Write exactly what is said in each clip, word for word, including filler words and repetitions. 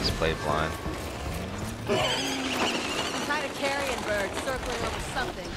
just played blind. Some kind of carrion bird circling over something.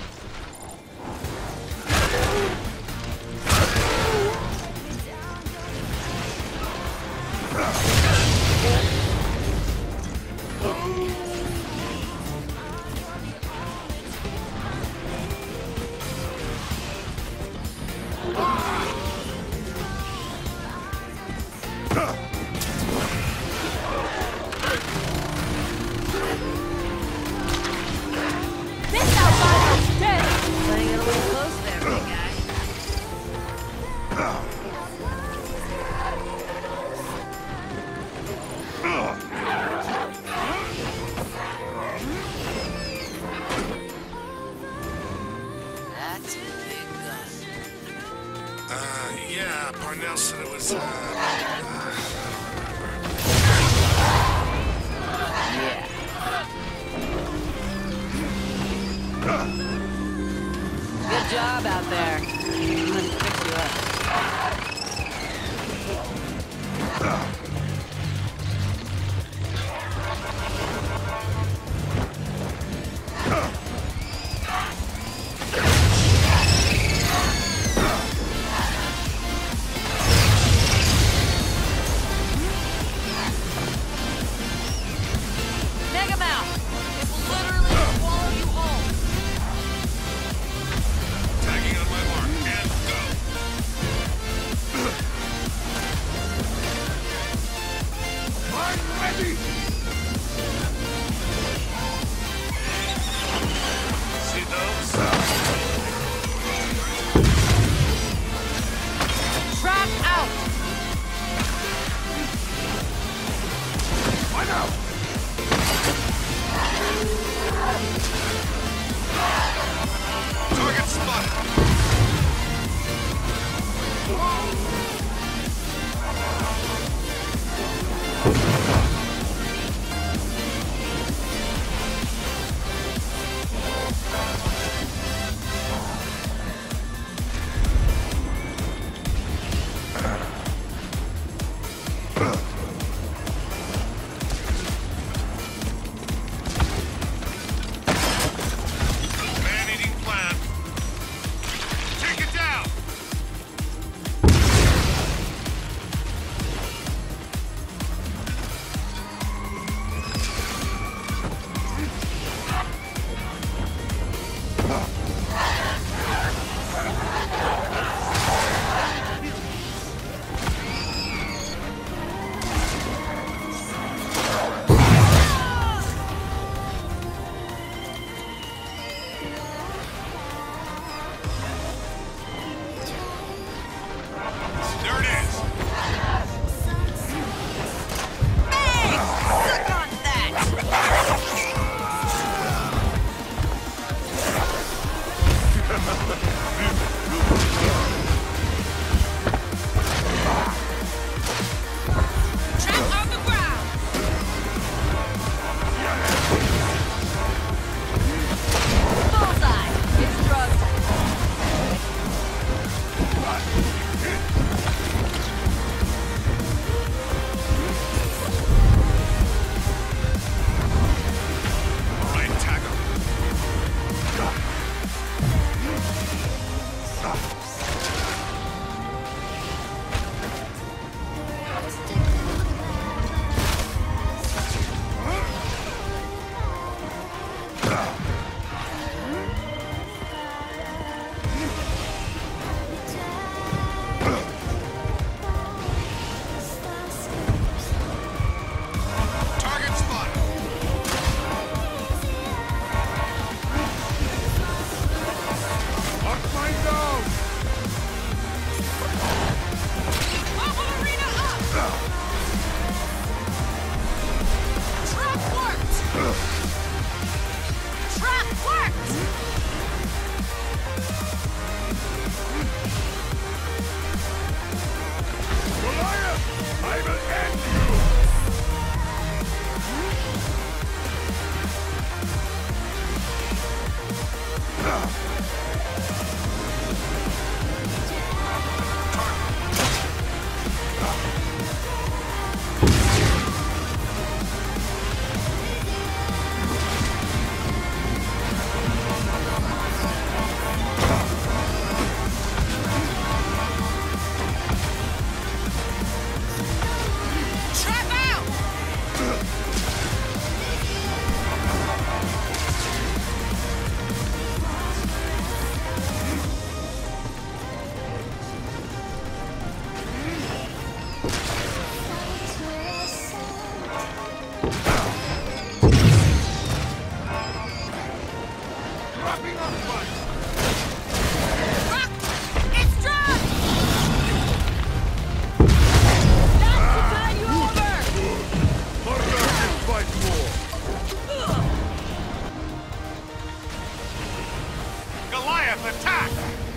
attack!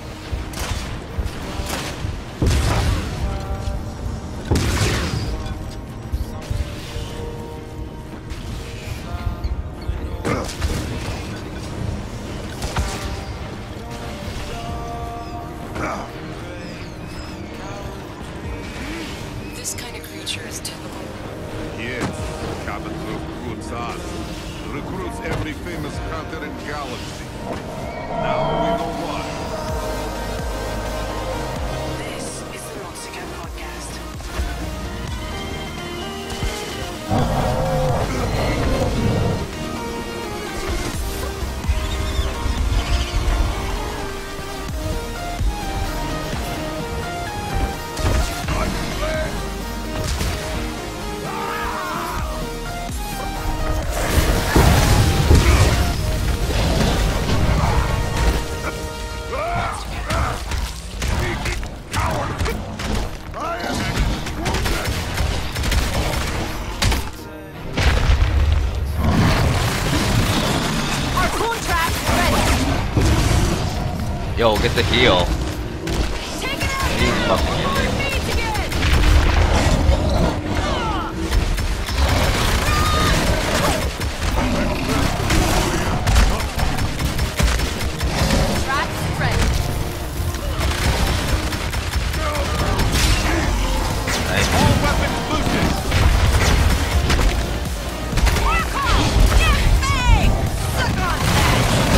This kind of creature is typical. Yes, Captain recruits us. Recruits every famous hunter in galaxy. Now we know why. This is the Monster Cat Podcast. Yo, get the heal. Take it out! He's fucking More feeds again! Traps ready. nice. All weapons loose! Markov! Get me! Suck on that!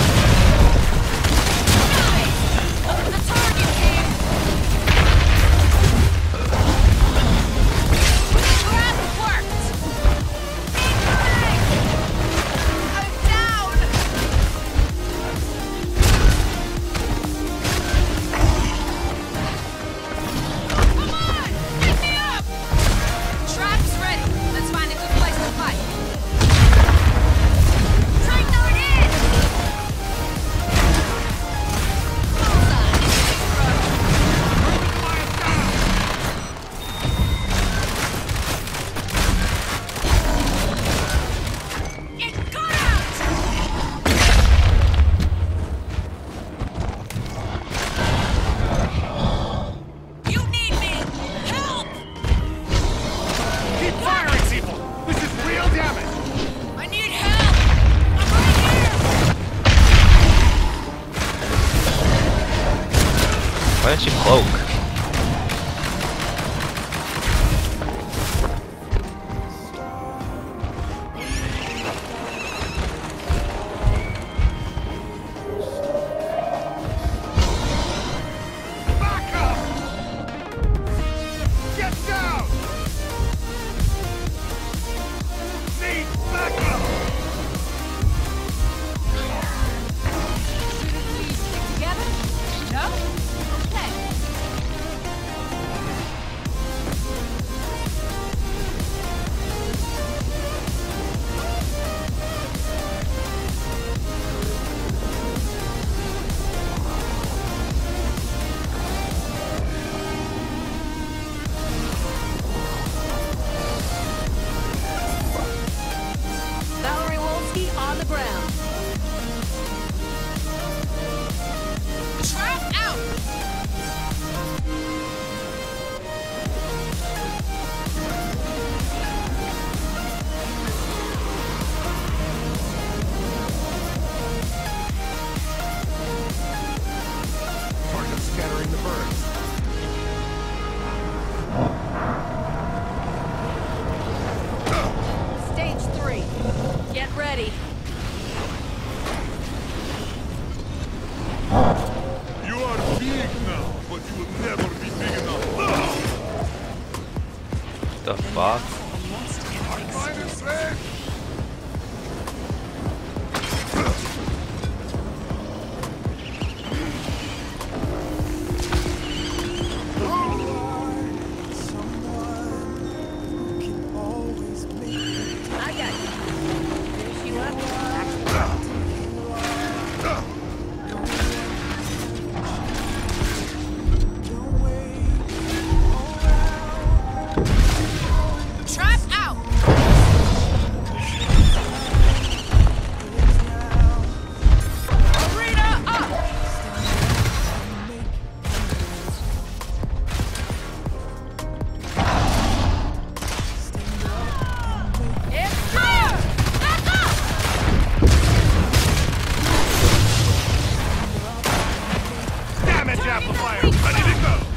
Nice! The target team! Trap worked! Incoming! I'm down! Come on! Pick me up! Trap's ready. Let's find a good place to fight. Try going in! Bullseye! It got out! You need me! Help! Keep firing, people! This is real damage! I need help! I'm right here! Why don't you cloak? Back up! Get down! Need backup! Shouldn't we stick together? No? Okay. Valerie Wolski on the ground. Trap out! Target scattering the birds. Stage three. Get ready. You are big now, but you will never be big enough. The fuck? Finest red! I got you. Finish you up. Trap out! amplifier, ready to go!